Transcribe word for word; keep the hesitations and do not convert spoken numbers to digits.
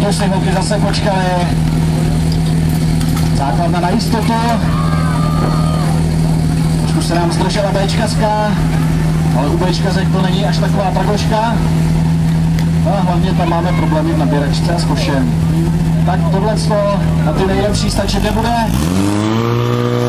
chvilku si holky zase počkali. Základna na jistotu. Trošku se nám zdržela Bčkařka, ale u Bčkařek to není až taková tragoška. A hlavně tam máme problémy v nabíračce a s košem. Tak tohle na ty nejlepší stačit nebude.